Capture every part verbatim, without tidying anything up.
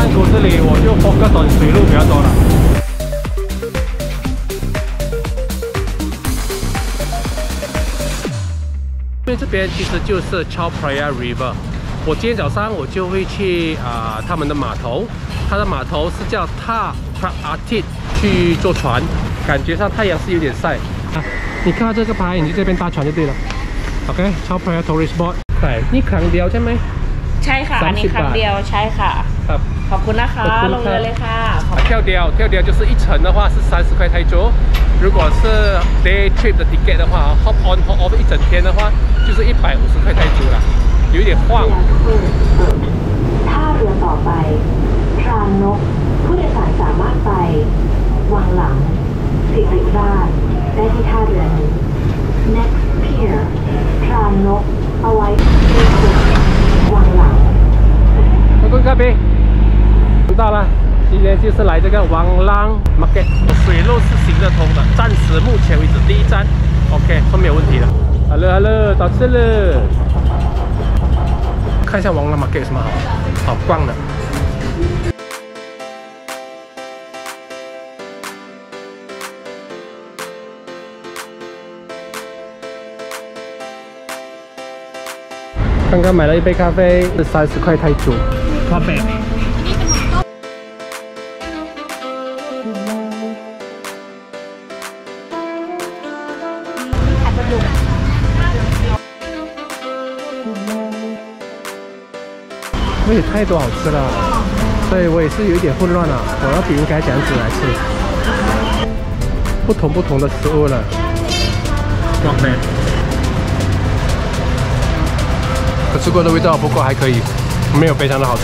图这里我就 focus on 水路比较多了。因为这边其实就是 Chao Phraya River。我今天早上我就会去啊、呃、他们的码头，它的码头是叫 Ta Praatith 去坐船，感觉上太阳是有点晒。啊，你看到这个牌，你就这边搭船就对了。OK， Chao Phraya Tourist Board ใช่นี่ครั้งเดียวใช่ไหมใช่ค่ะอันนี้ครั้งเดียวใช่ค่ะครับขอบคุณนะคะลงเรือเลยค่ะ跳雕跳雕就是一层的话是三十块泰铢，如果是 day trip 的 ticket 的话 ，hop on hop off 一整天的话就是一百五十块泰铢了，有点晃。 ท่าเรือต่อไปพรานกผู้โดยสารสามารถไปวังหลังสิริราชได้ที่ท่าเรือนี้ next pier พรานกเอาไว้ที่วังหลังขอบคุณครับพี่到了，今天就是来这个王浪 Market， 水路是行得通的，暂时目前为止第一站 ，OK， 都没有问题了。Hello Hello， 到这了，看一下王浪 Market 有什么好好逛的。刚刚买了一杯咖啡，是三十块泰铢，花呗。因为太多好吃了，所以我也是有一点混乱了。我到底应该怎样子来吃？不同不同的食物了。花呗。我吃过的味道，不过还可以，没有非常的好吃。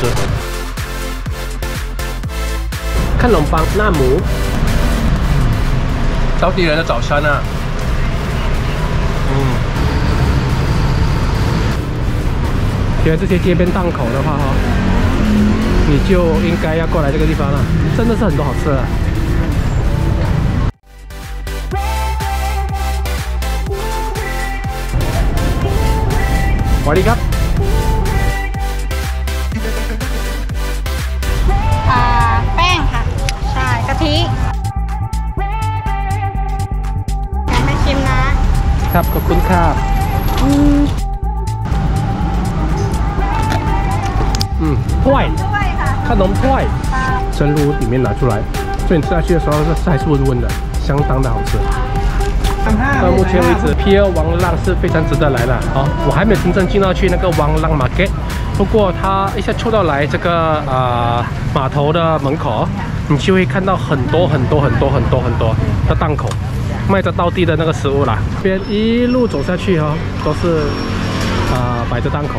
看龙邦纳姆，当地人的早餐啊。嗯。觉得这些街边档口的话哈，你就应该要过来这个地方了，真的是很多好吃的。สวัสดีครับอ่าแป้งค่ะใช่กะทิอยากไม่ชิมนะครับขอบคุณครับอืม嗯，块，看浓块，生露里面拿出来，所以你吃下去的时候是还是温温的，相当的好吃。到目前为止 ，Pier 王浪是非常值得来的。好，我还没有真正进到去那个王浪 Market， 不过它一下出到来这个呃码头的门口，你就会看到很多很多很多很多很多的档口，卖着道地的那个食物啦。这边一路走下去哈、哦，都是啊、呃、摆着档口。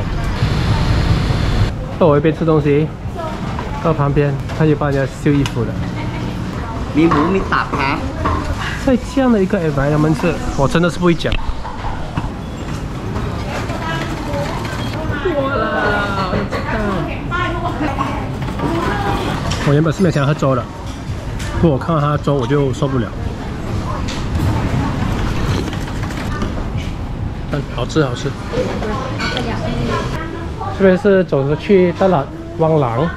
我一边吃东西，到旁边他就帮人家修衣服的。 มีหมูมีตับครับ。 在这样的一个 environment， 我真的是不会讲。哇啦，我知道。我原本是没想喝粥的，不过我看到他的粥我就受不了。但好吃好吃。这边是走着去大喇汪廊。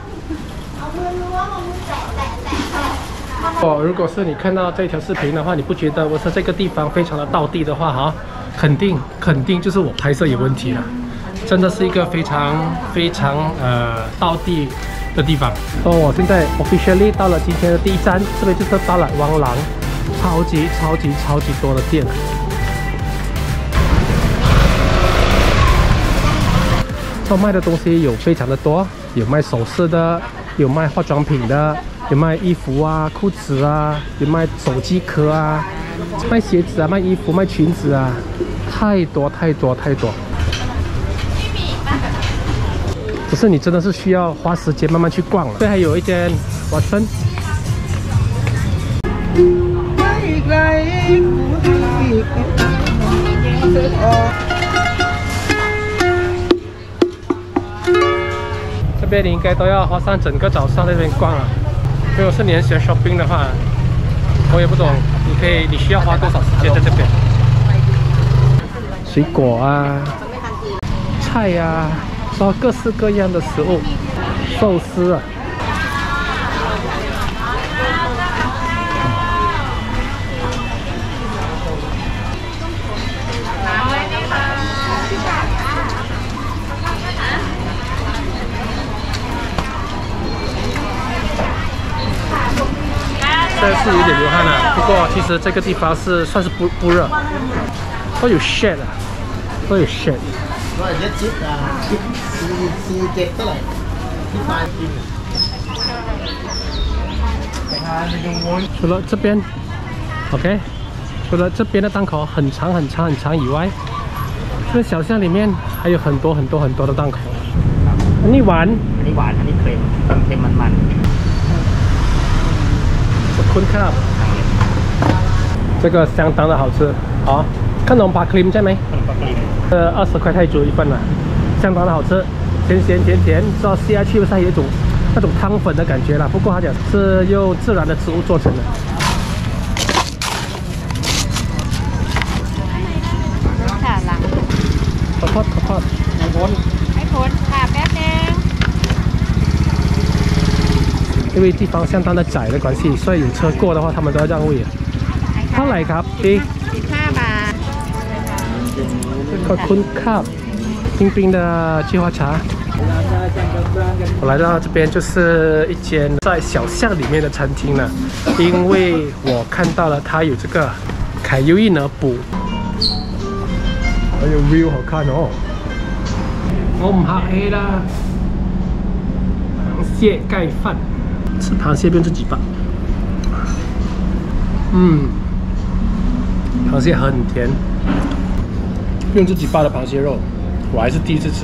哦，如果是你看到这条视频的话，你不觉得我说这个地方非常的道地的话，哈，肯定肯定就是我拍摄有问题了。真的是一个非常非常呃道地的地方。哦，我现在 officially 到了今天的第一站，这边就是大喇汪廊，超级超级超级多的店。他卖的东西有非常的多，有卖首饰的，有卖化妆品的，有卖衣服啊、裤子啊，有卖手机壳啊，卖鞋子啊、卖衣服、卖裙子啊，太多太多太多。只是你真的是需要花时间慢慢去逛了。这还有一间瓦森。这边你应该都要花上整个早上在这边逛了。如果是你很喜欢 shopping 的话，我也不懂，你可以，你需要花多少时间在这边？水果啊，菜呀、啊，然后各式各样的食物，寿司啊， 现在是有点流汗了，不过其实这个地方是算是不不热，都有 shade 啊，都有 shade。除了这边 ，OK， 除了这边的档口很长很长很长以外，这个小巷里面还有很多很多很多的档口。อันนี้หวานอันนี้หวานอันนี้เค็มเค็มมันๆขอบคุณครับ这个相当的好吃好ขนมปลาครีมใช่ไหมขนมปลาครีม呃二十块泰铢一份啊相当的好吃甜咸甜甜知道吃下去它有一种那种汤粉的感觉啦不过它讲是用自然的植物做成的ค่ะหลังขอโทษขอโทษไม่พ้นไม่พ้นค่ะแป๊บนึง因为地方相当的窄的关系所以有车过的话他们都要让位เท่าไหร่ครับพี่สิบห้าบาทขอบคุณครับ冰冰的菊花茶我来到这边就是一间在小巷里面的餐厅了因为我看到了它有这个凯优一呢补还有 view 好看哦我唔客氣啦螃蟹蓋飯吃螃蟹不用自己拔嗯螃蟹很甜用自己扒的螃蟹肉我还是第一次吃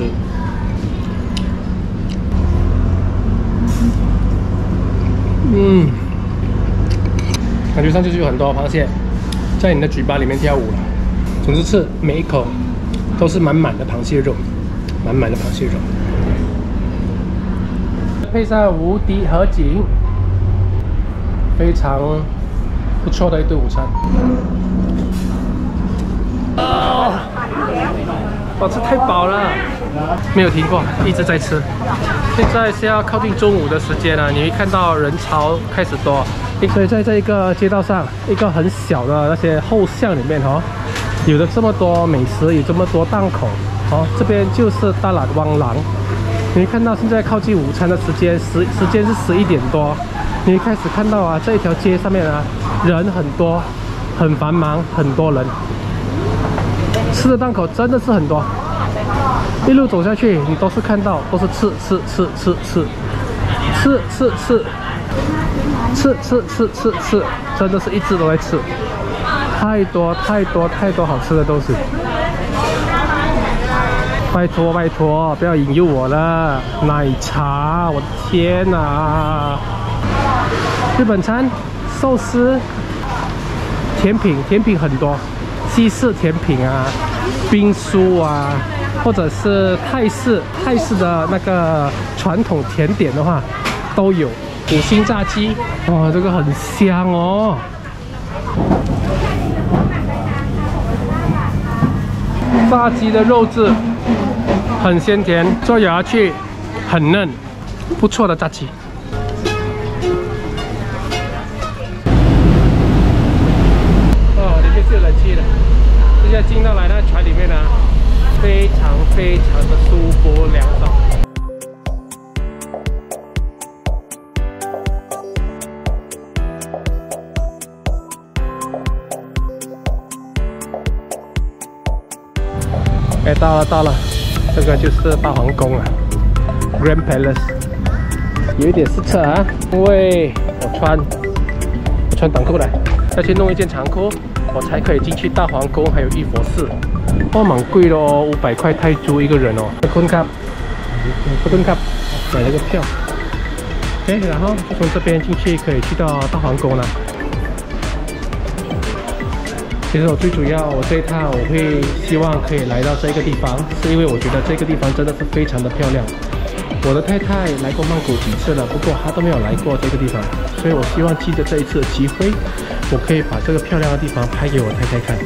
嗯感觉上就是有很多螃蟹在你的嘴巴里面跳舞了总之是每一口都是满满的螃蟹肉满满的螃蟹肉配上无敌河景非常不错的一顿午餐啊哇这太饱了没有停过一直在吃现在是要靠近中午的时间了你会看到人潮开始多所以在这一个街道上一个很小的那些后巷里面哦有了这么多美食有这么多档口哦这边就是大懒汪廊你会看到现在靠近午餐的时间时时间是十一点多你会开始看到啊这一条街上面啊人很多很繁忙很多人吃的档口真的是很多一路走下去你都是看到都是吃吃吃吃吃吃吃吃吃吃吃吃吃真的是一直都在吃太多太多太多好吃的东西拜托拜托不要引诱我了奶茶我的天哪日本餐寿司甜品甜品很多西式甜品啊冰酥啊或者是泰式泰式的那个传统甜点的话都有五星炸鸡哇这个很香哦炸鸡的肉质很鲜甜做咬下去很嫩不错的炸鸡哦里面是有冷气的现在进到来那船里面呢非常非常的舒服凉爽哎到了到了这个就是大皇宫啊 Grand Palace 有一点失策啊因为我穿我穿短裤来要去弄一件长裤我才可以进去大皇宫还有玉佛寺哇蛮贵的哦五百块泰铢一个人哦ขอบคุณครับขอบคุณครับ买了个票 OK 然后就从这边进去可以去到大皇宫了其实我最主要我这一趟我会希望可以来到这个地方是因为我觉得这个地方真的是非常的漂亮我的太太来过曼谷几次了不过她都没有来过这个地方所以我希望借着这一次的机会我可以把这个漂亮的地方拍给我太太看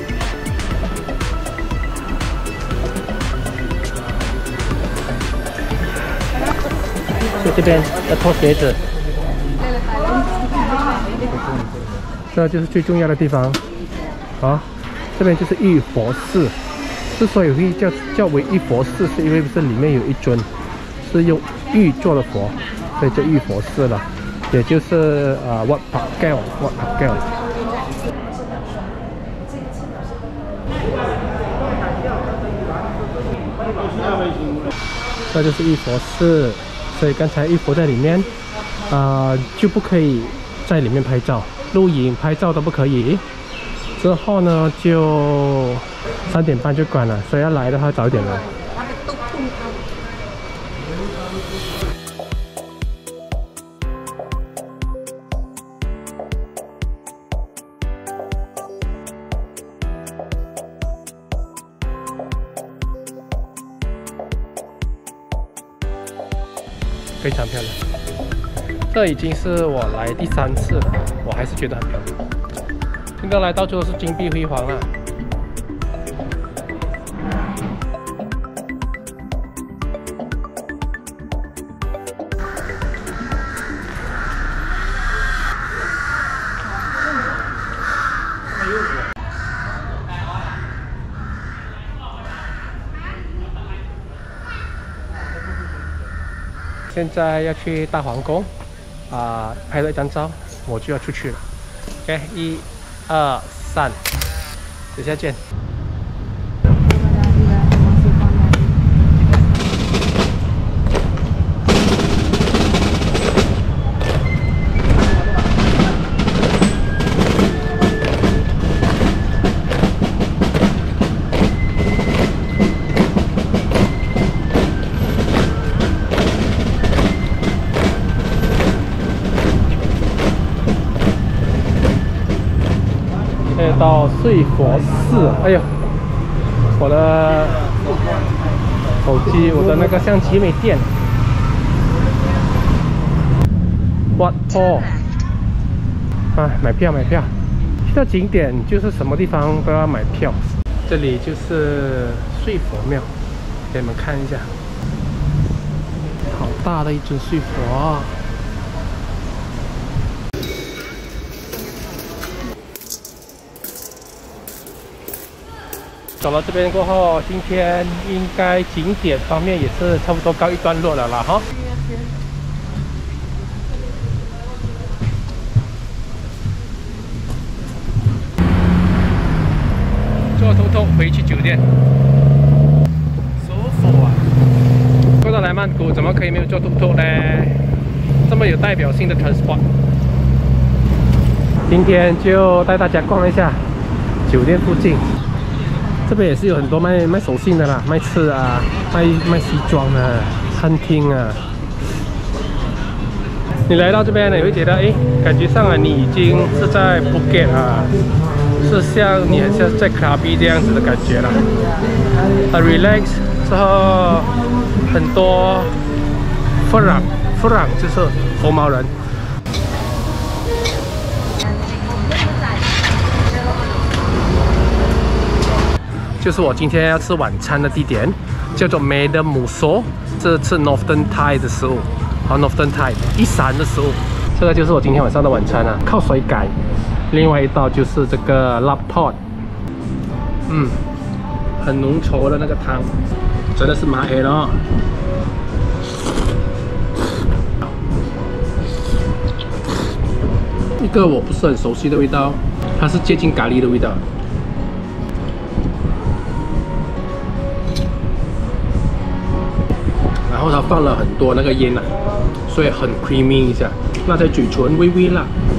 所以这边要脱鞋子这就是最重要的地方啊，这边就是玉佛寺。之所以会叫叫为玉佛寺，是因为这里面有一尊是用玉做的佛，所以叫玉佛寺了。 也就是呃 Wat Phra Kaew Wat Phra Kaew。这就是玉佛寺，所以刚才玉佛在里面，啊、呃、就不可以在里面拍照、录影、拍照都不可以。之后呢，就三点半就关了，所以要来的话早一点来。非常漂亮，这已经是我来第三次了，我还是觉得很漂亮。现在来到处都是金碧辉煌了。现在要去大皇宫，啊、呃，拍了一张照，我就要出去了。OK， 一、二、三，等下见。到睡佛寺，哎呦，我的手机，我的那个相机没电。Wat Phra 啊，买票买票，去到景点就是什么地方都要买票。这里就是睡佛庙，给你们看一下，好大的一尊睡佛。走了这边过后，今天应该景点方面也是差不多告一段落了啦哈。坐头头回去酒店，舒服啊！过到来曼谷怎么可以没有坐头头呢？这么有代表性的 transport。今天就带大家逛一下酒店附近。这边也是有很多卖卖手信的啦，卖吃啊，卖卖西装啊，餐厅啊。你来到这边呢，你会觉得，哎，感觉上啊，你已经是在 Phuket 啊，是像你很像在 Krabi 这样子的感觉了，很 relax。之后很多弗朗，弗朗就是佛毛人。就是我今天要吃晚餐的地点，叫做 Madam Musso， 是吃 Northern Thai 的食物，好 Northern Thai 一闪的食物。这个就是我今天晚上的晚餐啊，靠水改。另外一道就是这个 Lap Pot， 嗯，很浓稠的那个汤，真的是麻黑了哦。一个我不是很熟悉的味道，它是接近咖喱的味道。然后它放了很多那个烟啊，所以很 creamy 一下，辣在嘴唇，微微辣。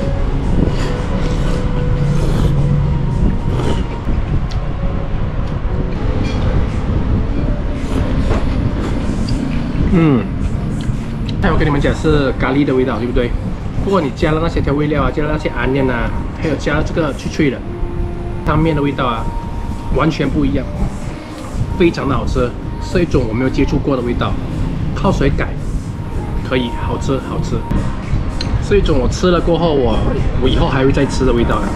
嗯，还有跟你们讲是咖喱的味道，对不对？不过你加了那些调味料啊，加了那些安念啊，还有加了这个脆脆的汤面的味道啊，完全不一样，非常的好吃，是一种我没有接触过的味道。靠水改可以，好吃好吃，是一种我吃了过后我我以后还会再吃的味道。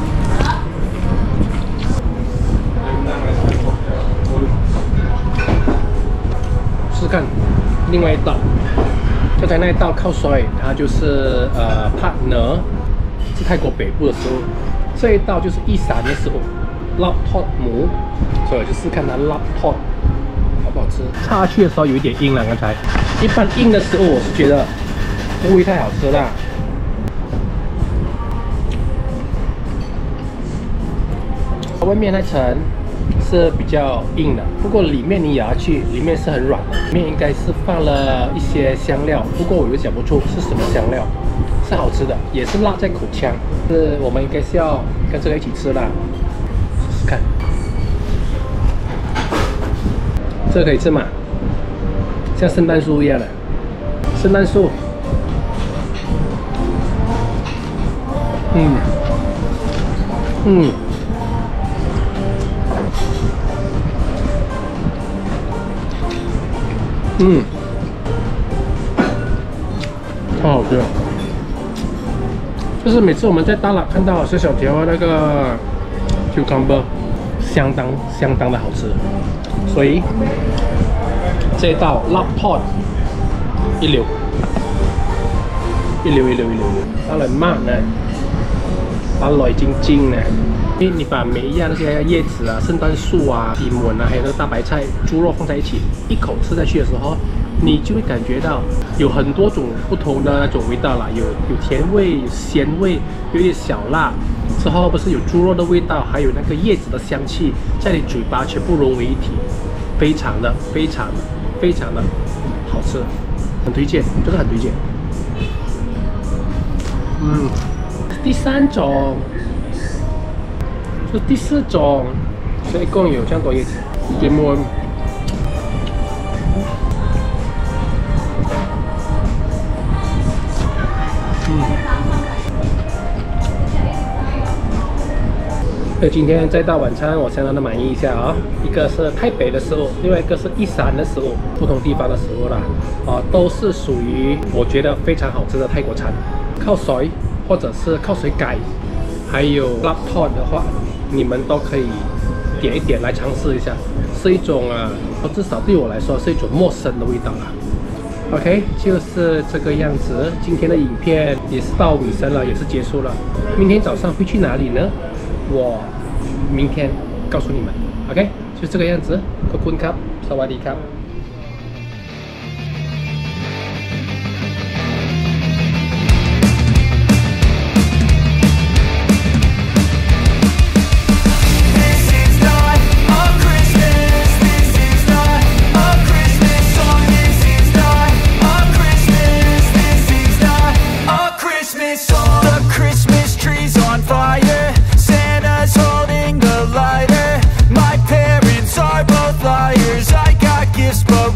试试看另外一道，刚才那一道靠水，它就是呃帕呢，是泰国北部的食物。这一道就是一闪的食物 ，Lap Pot 母，所以我就试看它 Lap Pot。好不好吃？插下去的时候有一点硬了，刚才。一般硬的食物我是觉得不会太好吃啦， 外面那层是比较硬的，不过里面你咬下去，里面是很软的。里面应该是放了一些香料，不过我又讲不出是什么香料，是好吃的，也是辣在口腔。是我们应该是要跟这个一起吃啦，试试看。这个可以吃吗？像圣诞树一样的，圣诞树。嗯，嗯。 嗯，超好吃。就是每次我们在大辣看到小小条那个 cucumber， 相当相当的好吃。所以这道 lap pot 一流，一流一流一流，อร่อยมากนะอร่อยจริงๆนะ你你把每一样那些叶子啊、圣诞树啊、提姆啊，还有那个大白菜、猪肉放在一起，一口吃下去的时候，你就会感觉到有很多种不同的那种味道啦，有有甜味、有咸味，有点小辣，之后不是有猪肉的味道，还有那个叶子的香气，在你嘴巴全部融为一体，非常的、非常的、非常的好吃，很推荐，这个很推荐。嗯，第三种。 这第四种，所以一共有这样多叶子。节目，嗯，所以今天这道晚餐我相当的满意一下啊、哦。一个是台北的食物，另外一个是一山的食物，不同地方的食物啦，啊，都是属于我觉得非常好吃的泰国餐。靠水或者是靠水改，还有 lap pot 的话。 你们都可以点一点来尝试一下，是一种啊，至少对我来说是一种陌生的味道啦。OK， 就是这个样子。今天的影片也是到尾声了，也是结束了。明天早上会去哪里呢？我明天告诉你们。OK， 就这个样子。ขอบคุณครับ สวัสดีครับ Christmas trees on fire, Santa's holding the lighter. My parents are both liars, I got gifts but